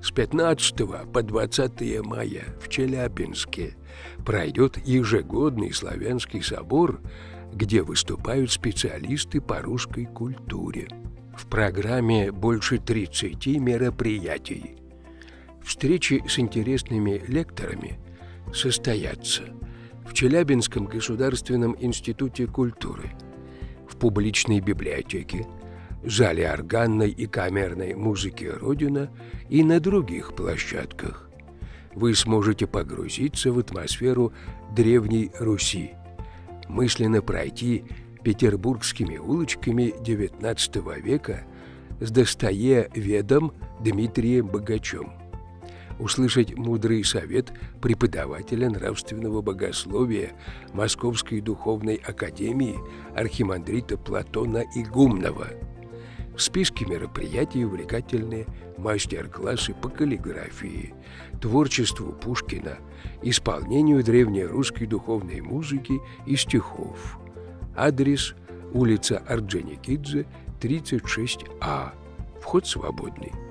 С 15 по 20 мая в Челябинске пройдет ежегодный славянский собор, где выступают специалисты по русской культуре. В программе больше 30 мероприятий. Встречи с интересными лекторами состоятся в Челябинском государственном институте культуры, в публичной библиотеке, зале органной и камерной музыки «Родина» и на других площадках. Вы сможете погрузиться в атмосферу Древней Руси, мысленно пройти петербургскими улочками XIX века с Достоеведом Дмитрием Богачем, услышать мудрый совет преподавателя нравственного богословия Московской духовной академии архимандрита Платона Игумнова. В списке мероприятий увлекательные мастер-классы по каллиграфии, творчеству Пушкина, исполнению древнерусской духовной музыки и стихов. Адрес: улица Орджоникидзе, 36А. Вход свободный.